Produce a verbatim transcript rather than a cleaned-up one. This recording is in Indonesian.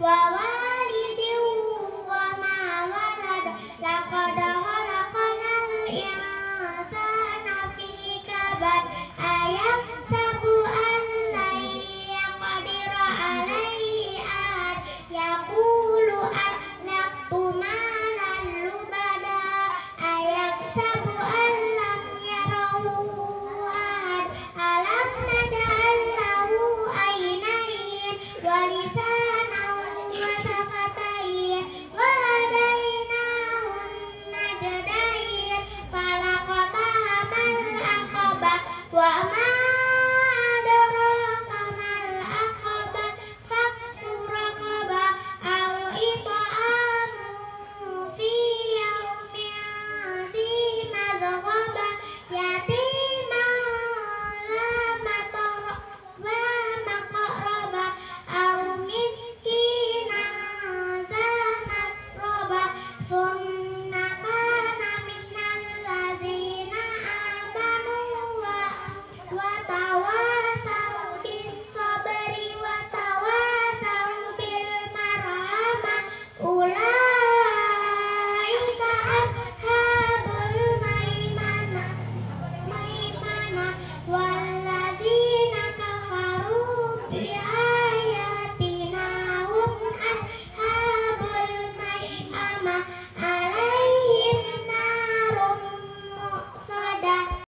wa walidin wa ma walad laqad khalaqnal insana fi kabad ayahsabu an la yaqdira alaihi ahad yaqulu ahlaktu malan lubada ayahsabu an lam yarahu ahad alam naj'al lahu aynayn wa lisanan